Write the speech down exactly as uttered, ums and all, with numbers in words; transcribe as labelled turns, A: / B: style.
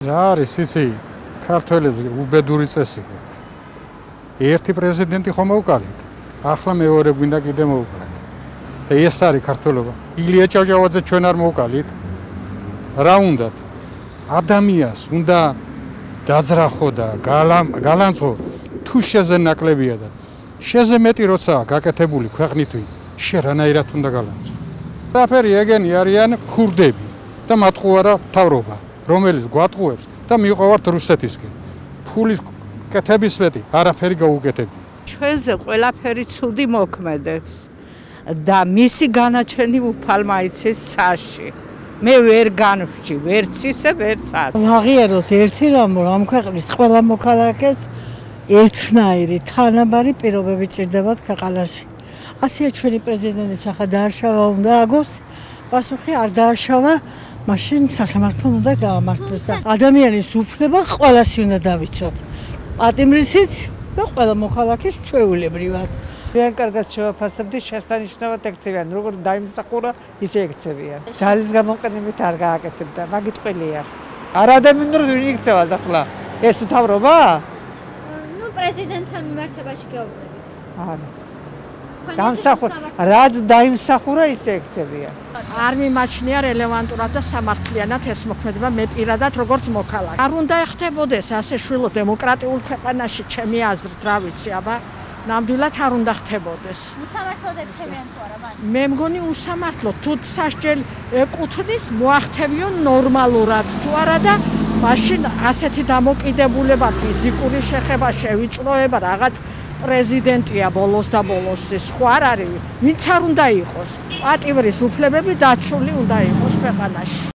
A: რა არის იცი ქართველებს უბედური წესი გვაქვს. ერთი პრეზიდენტი ხომ მოვკალით. ახლა მეორე გვინდა კიდე მოვკალით. და ეს არის ქართველობა. ილია ჭავჭავაძე ჩვენ არ მოვკალით. რა უნდათ? ადამიანს უნდა დაძრახო და გალანწყო თუ შეზე ნაკლებია და შეზე მეტი როცაა გაკეთებული ქვეყნითი შე რანაირად უნდა გალანწყო. რაფერი ეგენი არიან ქურდები და მათყუარა მთავრობა, რომელიც გვატყუებს და მიყვავართ რუსეთისკენ. ფულის კეთების მეტი არაფერი გაუკეთებია.
B: ჩვენზე ყველაფერი ცუდი მოქმედებს და მისი განაჩენი უფალმა იცის ცაში. მე ვერ განვჭი, ვერც ისე, ვერც ასე.
C: ვაღიაროთ ერთი რამ, რომ ამ ქვეყნის ყველა მოქალაქეს ერთნაირი თანაბარი პირობები ჭირდებათ ქვეყანაში. ასეა ჩვენი პრეზიდენტის ახლა დაარშავა უნდა აგოს, პასუხი არ დაარშავა, მაშინ სასამართლომ უნდა გაამართლოს და ადამიანის უფლება ყველასი უნდა დავიცვათ. პატიმრისიც და ყველა მოქალაქის ჩვეულებრივად.
D: ძალიან კარგად შევაფასებდი, შესანიშნავად ექცევიან, როგორც დაიმსახურა, ისე ექცევიან. ძალის გამოყენებით არ გააკეთებდა, მაგით ყველია. არადამინდროდ ვინ იქცევა ახლა? ეს მთავრობა?
E: ნუ პრეზიდენტთან მიმართებაში გეუბნებით.
D: არა. დამსახურა, რაც დაიმსახურა, ისე ექცევიან.
C: არ მიმაჩნია რელევანტურად და სამართლიანად ეს მოქმედება მე პირადად როგორც მოქალაქე. არ უნდა ეხტებოდეს ასე შვილო დემოკრატიულ ქვეყანაში, ჩემი აზრით, რა ვიცი, აბა ნამდვილად არ უნდა ხდებოდეს.
E: უსამართლოდ ექცევიან თუ არა მას?
C: მე მგონი უსამართლო, თუ სასჯელი ეკუთვნის მოახთევიო ნორმალურად თუ არა და მაშინ ასეთი დამოკიდებულება ფიზიკური შეხება, შევიწროება რაღაც პრეზიდენტია ბოლოს და ბოლოს ის ხო არ არის? ვინც არ უნდა იყოს? პატიმრის უფლებები დაცული უნდა იყოს ქვეყანაში.